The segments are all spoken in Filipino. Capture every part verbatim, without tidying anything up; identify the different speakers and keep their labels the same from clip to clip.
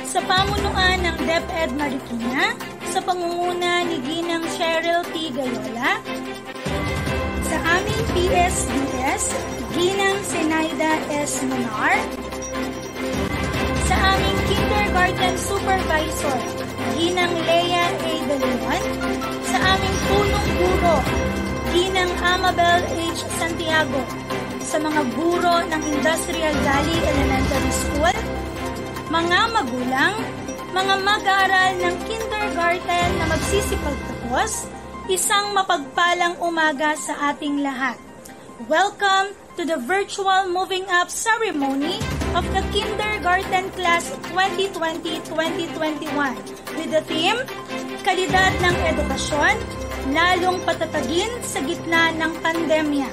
Speaker 1: sa pamunuan ng DepEd Marikina, sa pangunguna ni Ginang Cheryl T. Gayola, sa aming P S D S, Ginang Zenaida S. Monar, sa aming Kindergarten Supervisor, Ginang Lea A. De Leon, sa aming punong guro, Ginang Amabel H. Santiago, sa mga guro ng Industrial Valley Elementary School, mga magulang, mga mag-aaral ng kindergarten na magsisipagtapos, isang mapagpalang umaga sa ating lahat. Welcome to the virtual moving up ceremony of the Kindergarten Class twenty twenty to twenty twenty-one with the theme, Kalidad ng Edukasyon, lalong patatagin sa gitna ng pandemya.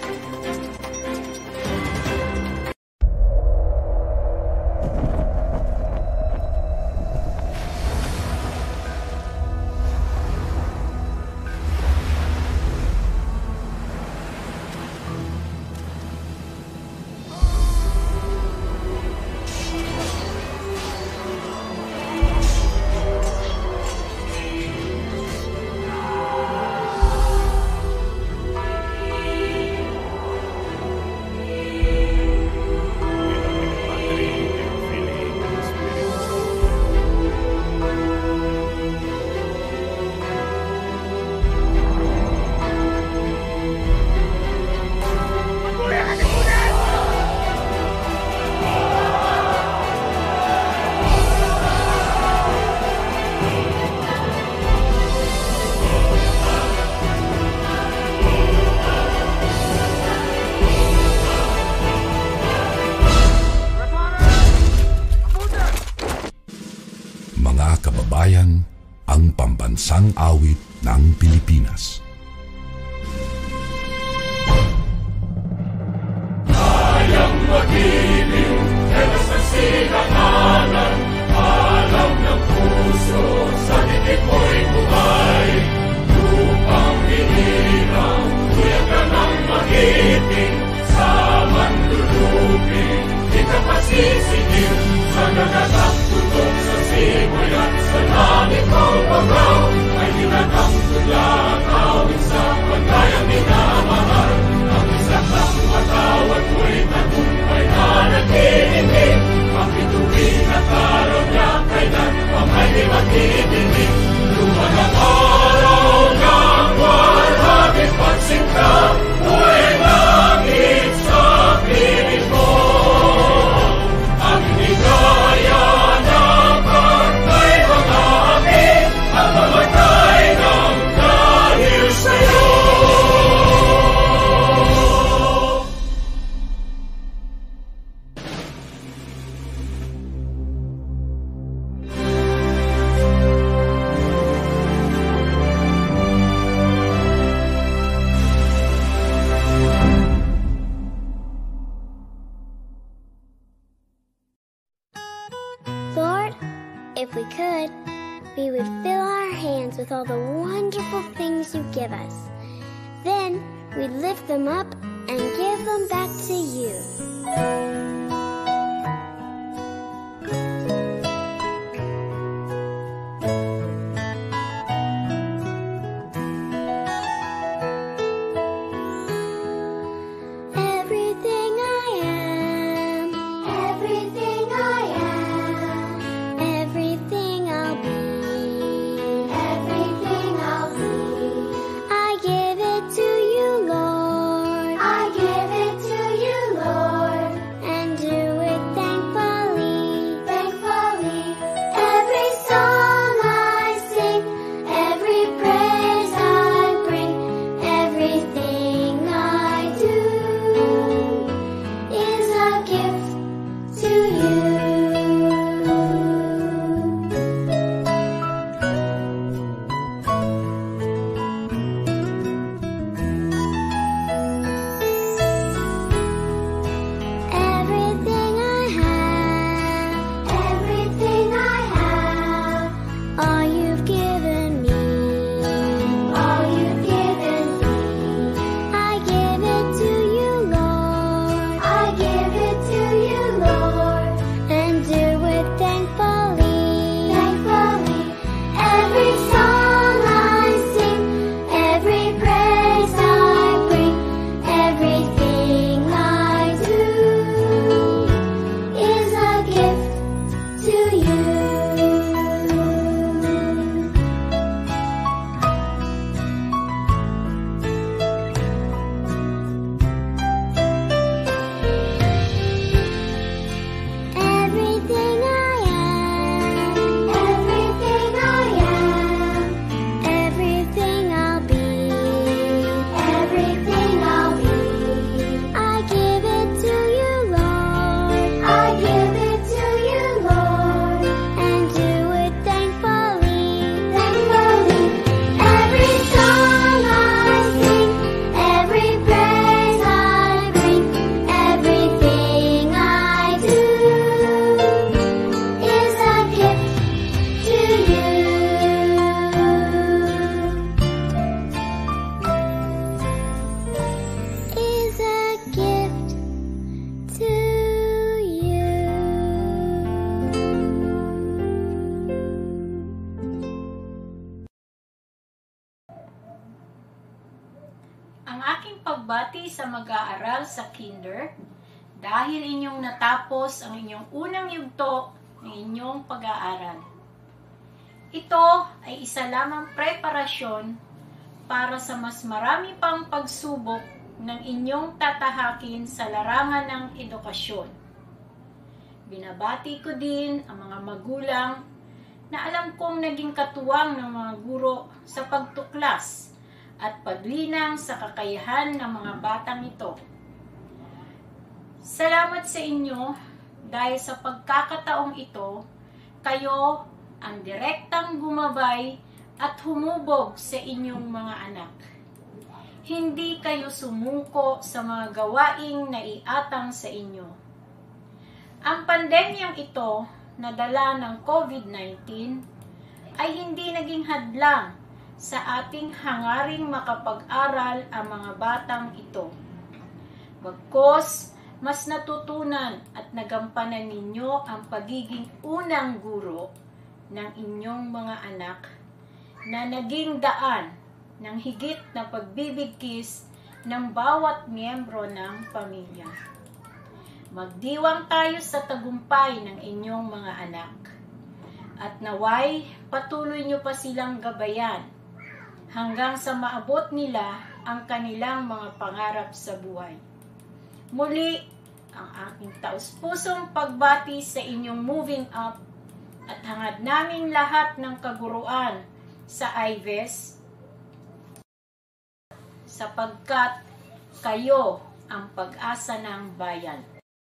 Speaker 2: Ang pambansang awit ng Pilipinas.
Speaker 3: Kayang mag-ibig, pero sa silanganan, alam ng puso, sa dikit mo'y buhay. Lupang hinirang, kuya ka ng mag-ibig, sa manluluping, di ka pasisigil, sa nagatak tutok sa simoy at sa langit mong pagaw, ay hinatang tulad awit sa pagkayang minamahal. Ang isang matawad mo'y tagumpay na nag-iindig, ang bituin at araw niya kailan pamay di mag-iindig. Luman ang araw ng warhagis pagsinta, mo'y langit sa piling mo. Ang hinigaya ng pagkay mga api, ang mamatay ng dahil sa'yo.
Speaker 4: Lord, if we could, we would fill our hands with all the wonderful things you give us. Then we'd lift them up and give them back to you. Everything I am, everything I am, everything I'll be, everything I'll be. I give it to you, Lord. I give it to you, Lord. And
Speaker 5: pagbati sa mag-aaral sa kinder dahil inyong natapos ang inyong unang yugto ng inyong pag-aaral. Ito ay isa lamang preparasyon para sa mas marami pang pagsubok ng inyong tatahakin sa larangan ng edukasyon. Binabati ko din ang mga magulang na alam kong naging katuwang ng mga guro sa pagtuklas at paglinang sa kakayahan ng mga batang ito. Salamat sa inyo dahil sa pagkakataong ito, kayo ang direktang gumabay at humubog sa inyong mga anak. Hindi kayo sumuko sa mga gawaing naiatang sa inyo. Ang pandemyang ito na dala ng COVID nineteen ay hindi naging hadlang sa ating hangaring makapag-aral ang mga batang ito. Bagkus, mas natutunan at nagampanan ninyo ang pagiging unang guro ng inyong mga anak na naging daan ng higit na pagbibigkis ng bawat miyembro ng pamilya. Magdiwang tayo sa tagumpay ng inyong mga anak at naway patuloy nyo pa silang gabayan hanggang sa maabot nila ang kanilang mga pangarap sa buhay. Muli, ang aking taus-pusong pagbati sa inyong moving up at hangad namin lahat ng kaguruan sa Ives sapagkat kayo ang pag-asa ng bayan.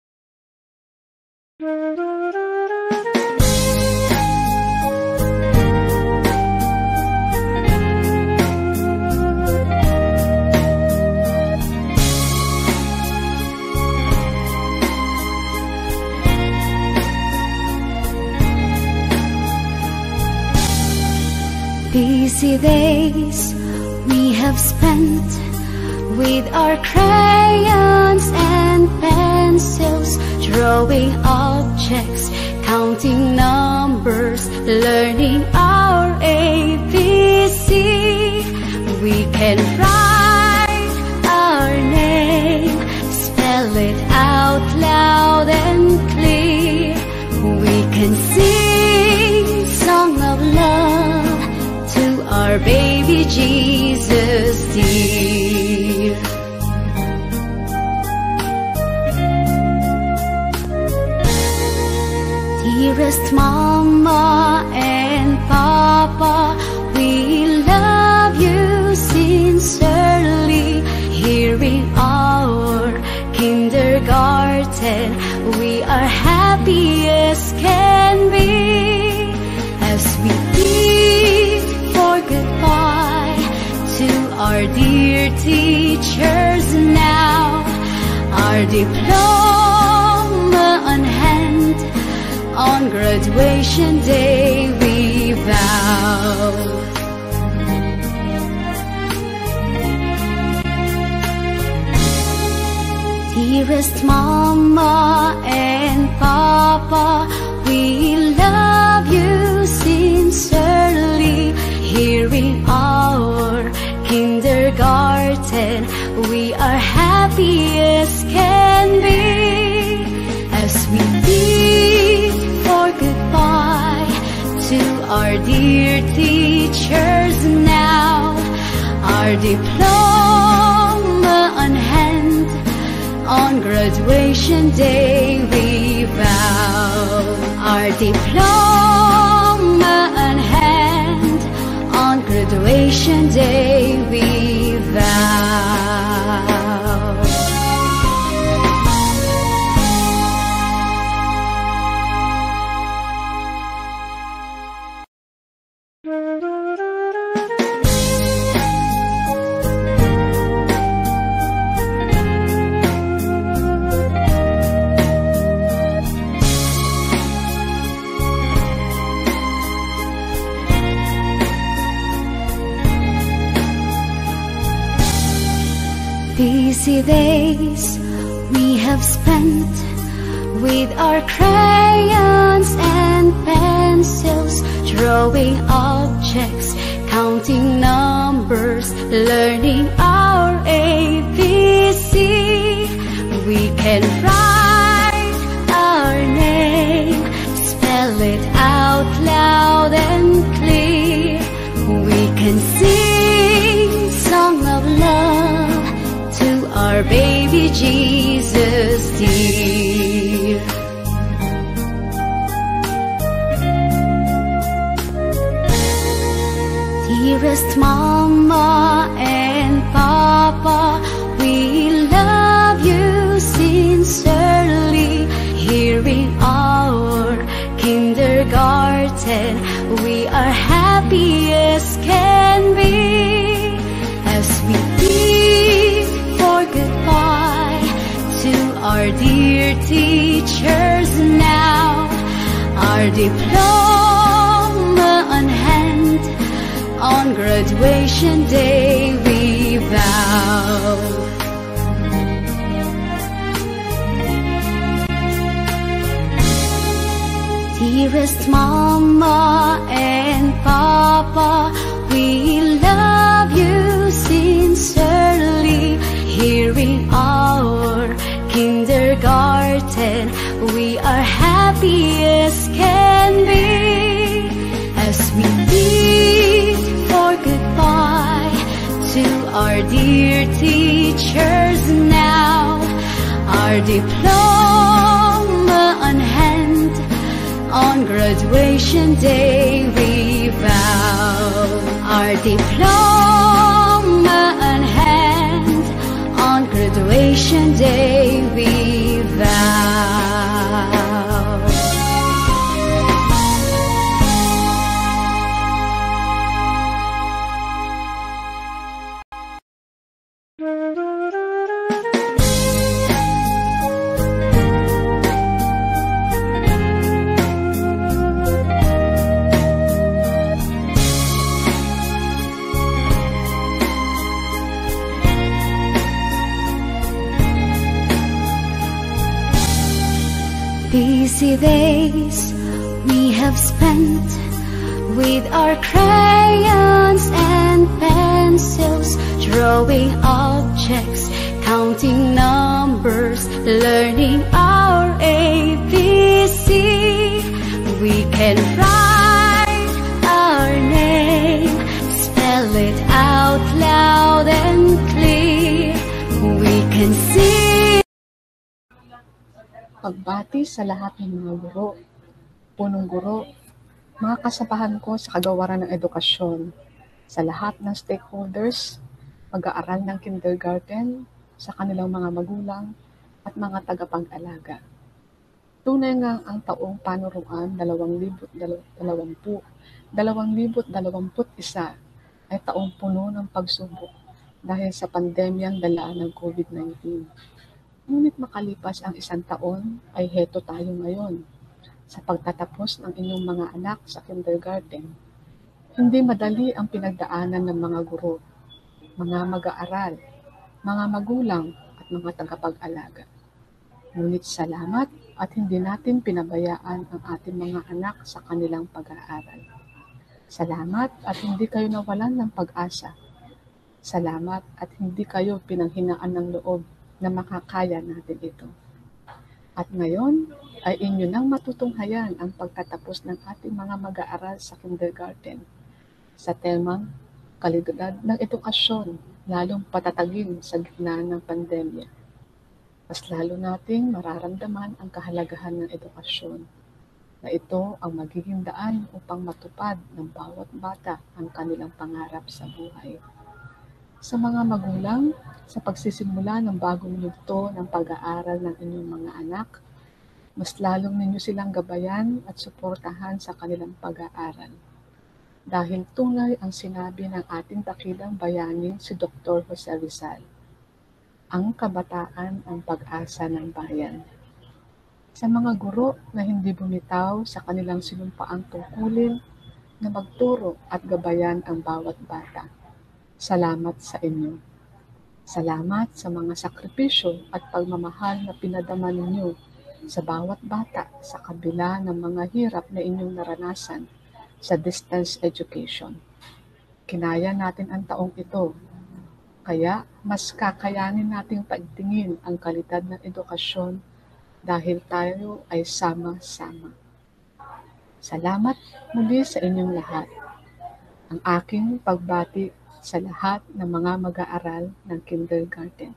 Speaker 6: Busy days we have spent with our crayons and pencils, drawing objects, counting numbers, learning our A B C. We can write our name, spell it out loud and clear. We can sing song of love to our baby Jesus dear. Dearest Mama and Papa, we love you sincerely. Here in our kindergarten, we are happy as can be. As we bid for goodbye to our dear teachers now, our diploma on hand, on graduation day we vow. Dearest Mama and Papa, we love you sincerely. Here in our kindergarten, we are happy as can be. As we bid for goodbye to our dear teachers now, our diploma on hand, on graduation day we vow. Our diploma on hand, on graduation day we vow. Busy days we have spent with our crayons and pencils, drawing objects, counting numbers, learning our A B spell it out loud and clear. We can sing song of love to our baby Jesus dear. Dearest Mama and Papa, we love you sincerely. Here in our kindergarten, we are happy as can be. As we bid for goodbye to our dear teachers now, our diploma on hand, on graduation day we vow. Dearest Mama and Papa, we love you sincerely. Here in our kindergarten, we are happy as can be. As we bid for goodbye to our dear teachers now, our diploma on hand, on graduation day we vow. Our diploma on hand, on graduation day we vow. Busy days we have spent with our crayons and pencils, drawing objects, counting numbers, learning our A B C. We can write our name, spell it out loud and clear. We can see.
Speaker 7: Pagbati sa lahat ng mga guro, punong guro, mga kasabahan ko sa kagawaran ng edukasyon, sa lahat ng stakeholders, mag-aaral ng kindergarten, sa kanilang mga magulang at mga tagapag-alaga. Tunay nga ang taong panuruan dalawang libo dalawampu't isa ay taong puno ng pagsubok dahil sa pandemyang dala ng COVID nineteen. Ngunit makalipas ang isang taon ay heto tayo ngayon sa pagtatapos ng inyong mga anak sa kindergarten. Hindi madali ang pinagdaanan ng mga guro, mga mag-aaral, mga magulang at mga tagapag-alaga. Ngunit salamat at hindi natin pinabayaan ang ating mga anak sa kanilang pag-aaral. Salamat at hindi kayo nawalan ng pag-asa. Salamat at hindi kayo pinanghinaan ng loob na makakaya natin ito. At ngayon ay inyo nang matutunghayan ang pagtatapos ng ating mga mag-aaral sa kindergarten sa temang kalidad ng edukasyon, lalong patatagin sa gitna ng pandemya. Mas lalo nating mararamdaman ang kahalagahan ng edukasyon, na ito ang magiging daan upang matupad ng bawat bata ang kanilang pangarap sa buhay. Sa mga magulang, sa pagsisimula ng bagong yugto ng pag-aaral ng inyong mga anak, mas lalong ninyo silang gabayan at suportahan sa kanilang pag-aaral. Dahil tunay ang sinabi ng ating dakilang bayani si Doctor Jose Rizal, ang kabataan ang pag-asa ng bayan. Sa mga guro na hindi bumitaw sa kanilang sinumpaang tungkulin na magturo at gabayan ang bawat bata, salamat sa inyo. Salamat sa mga sakripisyo at pagmamahal na pinadama ninyo sa bawat bata sa kabila ng mga hirap na inyong naranasan sa distance education. Kinaya natin ang taong ito, kaya mas kakayanin nating paigtingin ang kalidad ng edukasyon dahil tayo ay sama-sama. Salamat muli sa inyong lahat. Ang aking pagbati sa lahat ng mga mag-aaral ng kindergarten.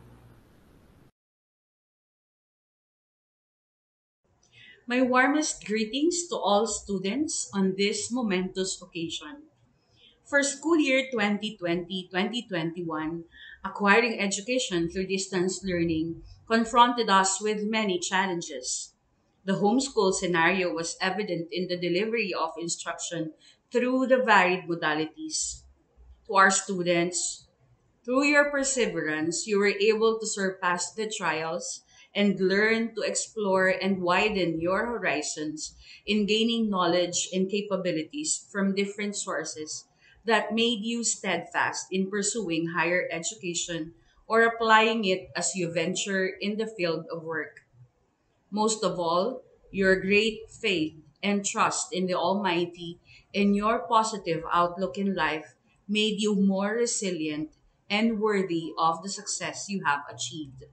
Speaker 8: My warmest greetings to all students on this momentous occasion. For school year twenty twenty to twenty twenty-one, acquiring education through distance learning confronted us with many challenges. The homeschool scenario was evident in the delivery of instruction through the varied modalities. To our students, through your perseverance, you were able to surpass the trials and learn to explore and widen your horizons in gaining knowledge and capabilities from different sources that made you steadfast in pursuing higher education or applying it as you venture in the field of work. Most of all, your great faith and trust in the Almighty and your positive outlook in life made you more resilient and worthy of the success you have achieved.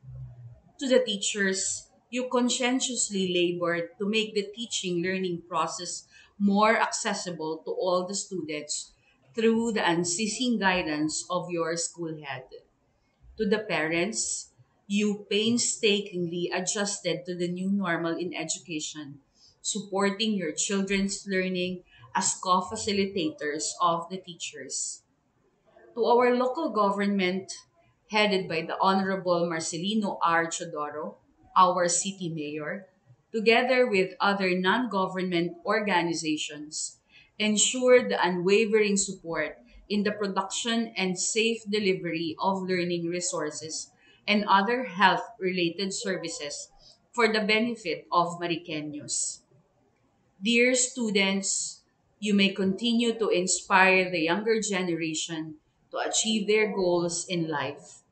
Speaker 8: To the teachers, you conscientiously labored to make the teaching learning process more accessible to all the students through the unceasing guidance of your school head. To the parents, you painstakingly adjusted to the new normal in education, supporting your children's learning as co-facilitators of the teachers. To our local government, headed by the Honorable Marcelino R. Chodoro, our city mayor, together with other non-government organizations, ensured the unwavering support in the production and safe delivery of learning resources and other health-related services for the benefit of Mariqueños. Dear students, you may continue to inspire the younger generation to achieve their goals in life.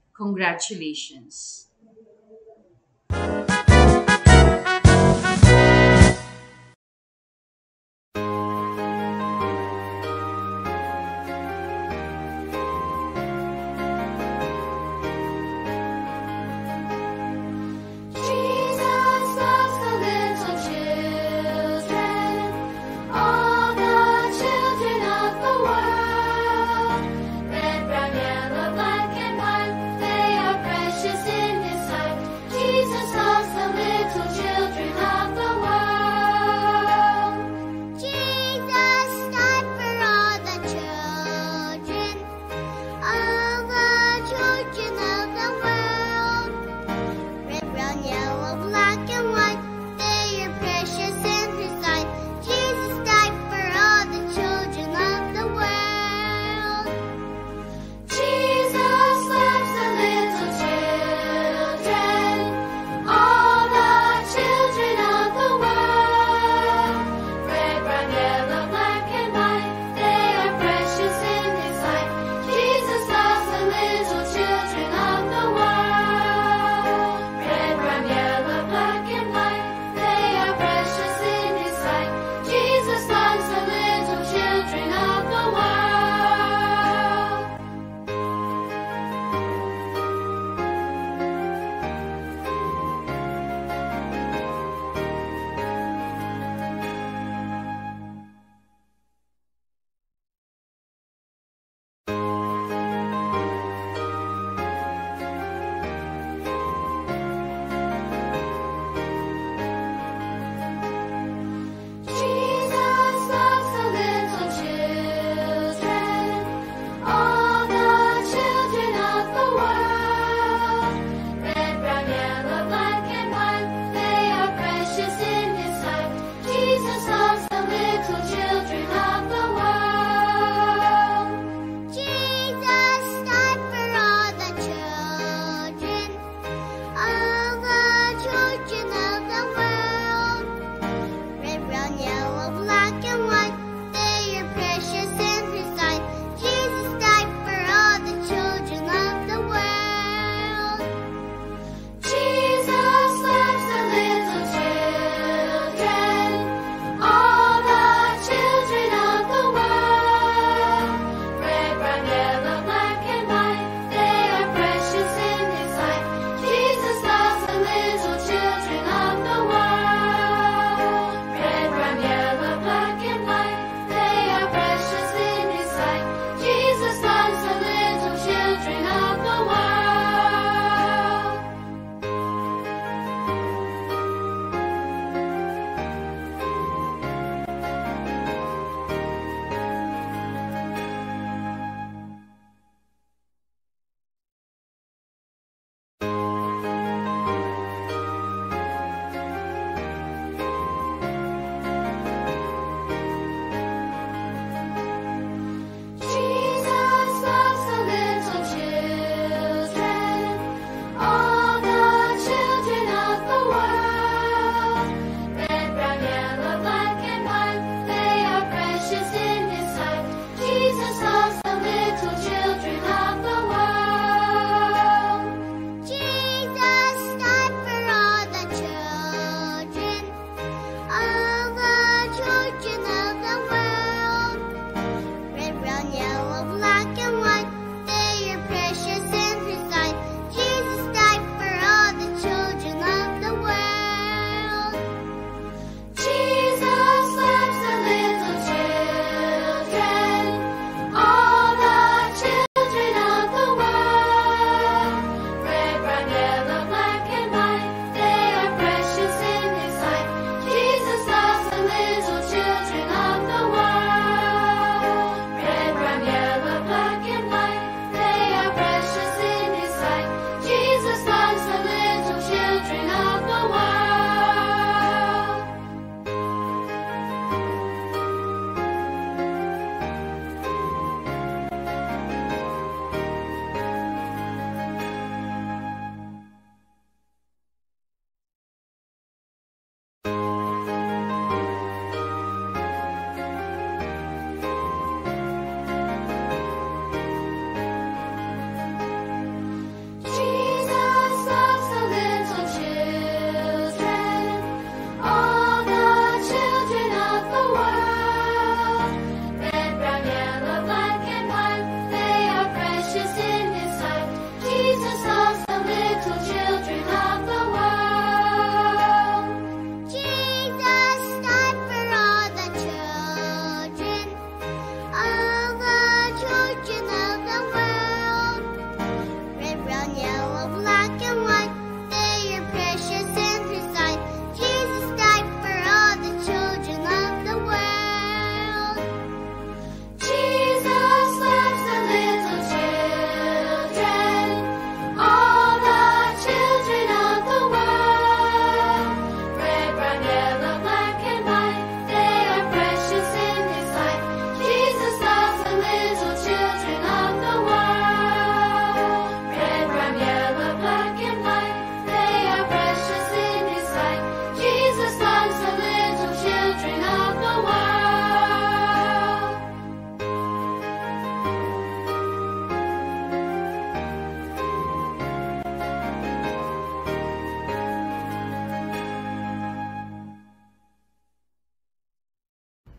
Speaker 8: Congratulations.
Speaker 6: Jesus loves the little children, all the children of the world. Red, brown, yellow, black, and white, they are precious in His sight. Jesus loves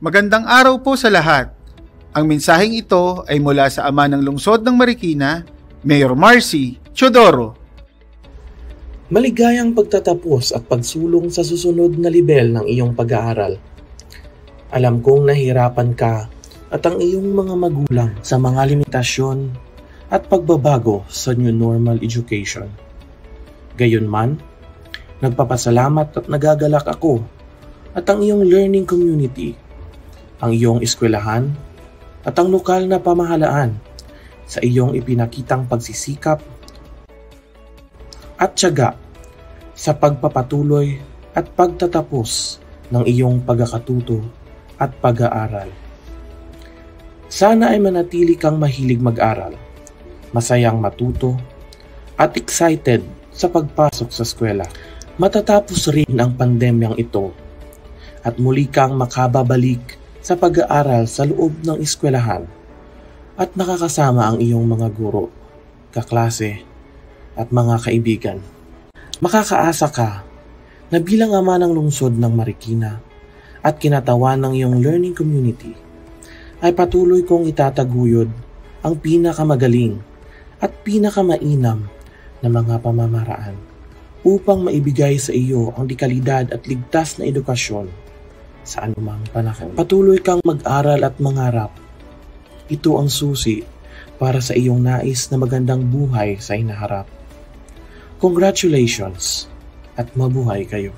Speaker 9: Magandang araw po sa lahat. Ang mensaheng ito ay mula sa ama ng lungsod ng Marikina, Mayor Marcy Chodoro.
Speaker 10: Maligayang pagtatapos at pagsulong sa susunod na level ng iyong pag-aaral. Alam kong nahirapan ka at ang iyong mga magulang sa mga limitasyon at pagbabago sa new normal education. Gayunman, nagpapasalamat at nagagalak ako at ang iyong learning community, ang iyong eskwelahan, at ang lokal na pamahalaan sa iyong ipinakitang pagsisikap at tiyaga sa pagpapatuloy at pagtatapos ng iyong pagkakatuto at pag-aaral. Sana ay manatili kang mahilig mag-aral, masayang matuto, at excited sa pagpasok sa eskwela. Matatapos rin ang pandemyang ito at muli kang makababalik sa pag-aaral sa loob ng eskwelahan at makakasama ang iyong mga guro, kaklase at mga kaibigan. Makakaasa ka na bilang ama ng lungsod ng Marikina at kinatawan ng iyong learning community ay patuloy kong itataguyod ang pinakamagaling at pinakamainam na mga pamamaraan upang maibigay sa iyo ang dekalidad at ligtas na edukasyon sa anumang panahon. Patuloy kang mag-aral at mangarap. Ito ang susi para sa iyong nais na magandang buhay sa hinaharap. Congratulations at mabuhay kayo.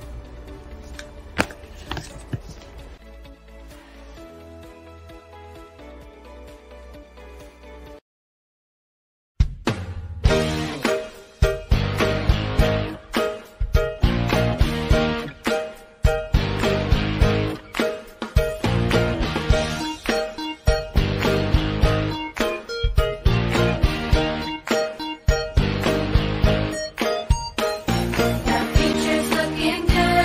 Speaker 6: The future's looking good.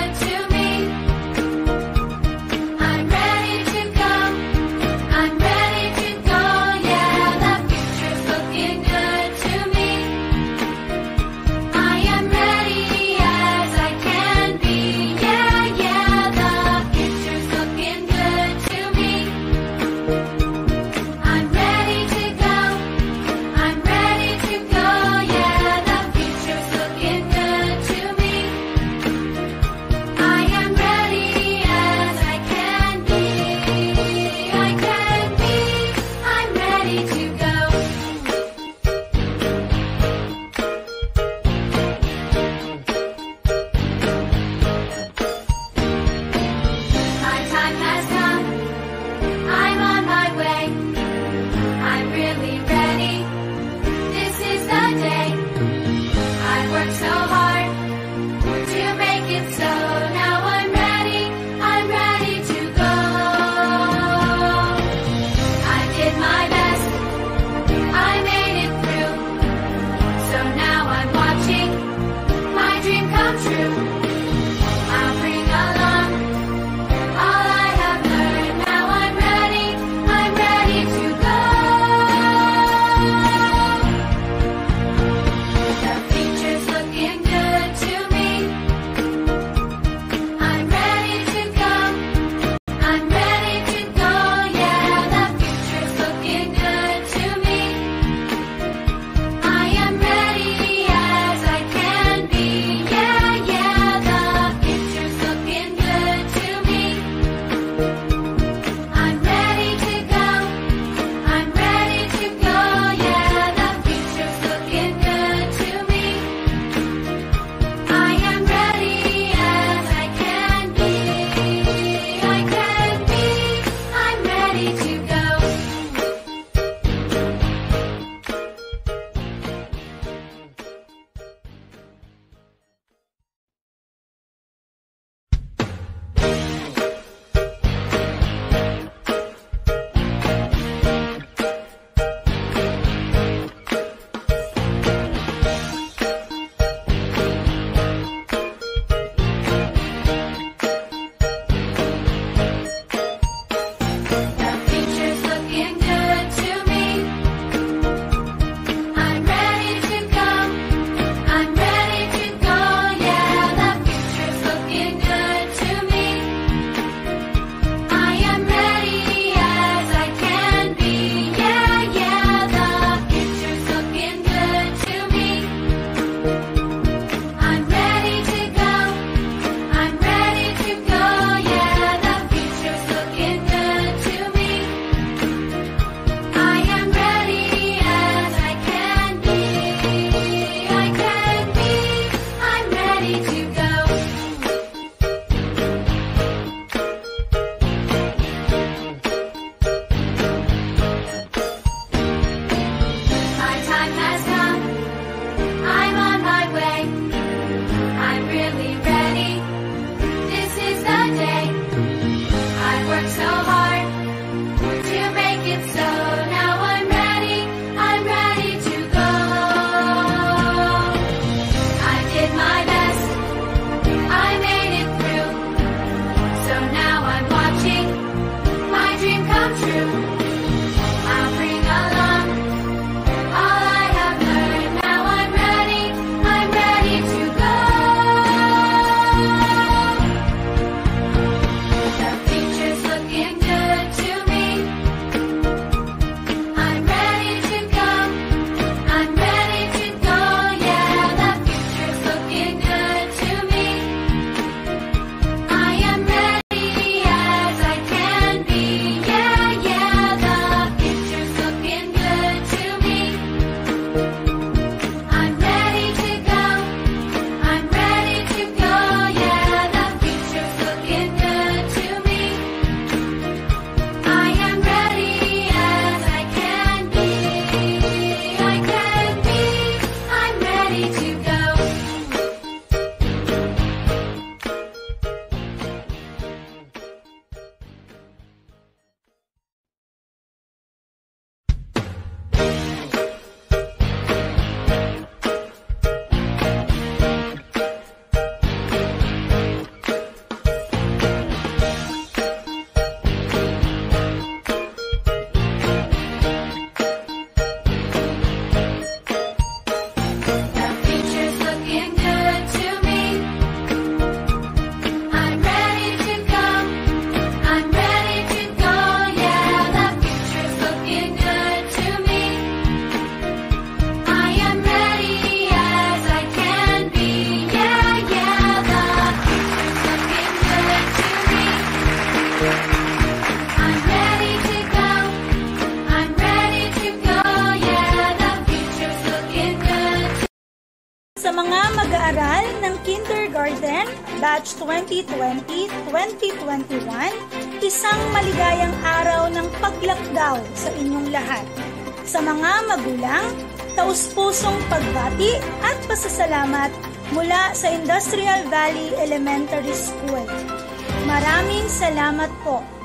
Speaker 1: Kindergarten, Batch twenty twenty to twenty twenty-one, isang maligayang araw ng paglakdaw sa inyong lahat. Sa mga magulang, taus-pusong pagbati at pasasalamat mula sa Industrial Valley Elementary School. Maraming salamat po.